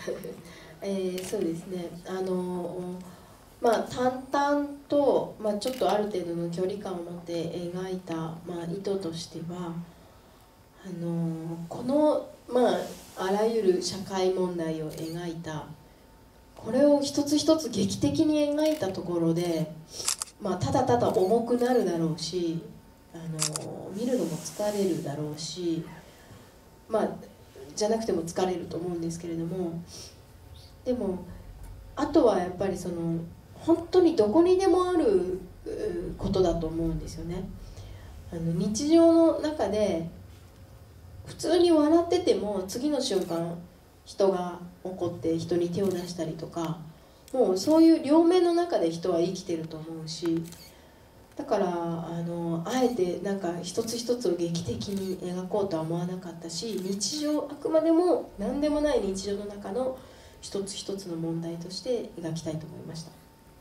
そうですね。淡々と、ちょっとある程度の距離感を持って描いた、意図としては、この、あらゆる社会問題を描いた、これを一つ一つ劇的に描いたところで、ただただ重くなるだろうし、見るのも疲れるだろうし、じゃなくても疲れると思うんですけれども、でもあとはやっぱりその本当にどこにでもあることだと思うんですよね。日常の中で普通に笑ってても次の瞬間人が怒って人に手を出したりとか、もうそういう両面の中で人は生きてると思うし、だからあえてなんか一つ一つを劇的に描こうとは思わなかったし、日常、あくまでも何でもない日常の中の一つ一つの問題として描きたいと思いました。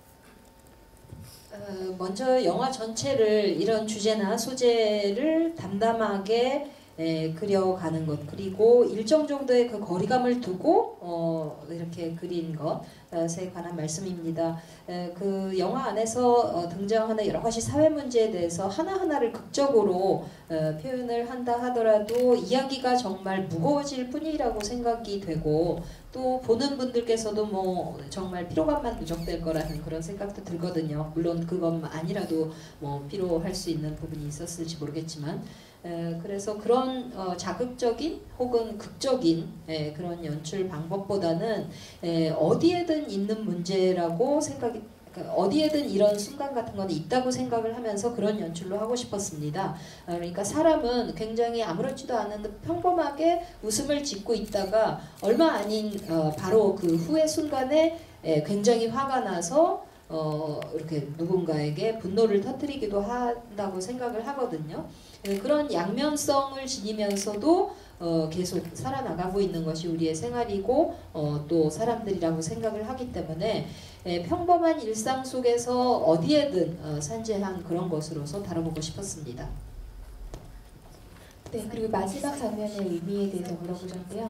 먼저 영화 전체를 이런 주제나 소재를 담담하게 그려가는 것, 그리고 일정 정도의 그 거리감을 두고 이렇게 그린 것에 관한 말씀입니다. 그 영화 안에서 등장하는 여러 가지 사회 문제에 대해서 하나하나를 극적으로 표현을 한다 하더라도 이야기가 정말 무거워질 뿐이라고 생각이 되고, 또 보는 분들께서도 뭐 정말 피로감만 누적될 거라는 그런 생각도 들거든요. 물론 그건 아니라도 뭐 피로할 수 있는 부분이 있었을지 모르겠지만, 그래서 그런 자극적인 혹은 극적인 그런 연출 방법보다는 어디에든 있는 문제라고 생각이, 어디에든 이런 순간 같은 거는 있다고 생각을 하면서 그런 연출로 하고 싶었습니다. 그러니까 사람은 굉장히 아무렇지도 않은 평범하게 웃음을 짓고 있다가 얼마 아닌 바로 그 후의 순간에 굉장히 화가 나서 이렇게 누군가에게 분노를 터뜨리기도 한다고 생각을 하거든요. 그런 양면성을 지니면서도 계속 살아나가고 있는 것이 우리의 생활이고 또 사람들이라고 생각을 하기 때문에 평범한 일상 속에서 어디에든 산재한 그런 것으로서 다뤄보고 싶었습니다. 네, 그리고 마지막 장면의 의미에 대해서 물어보셨고요.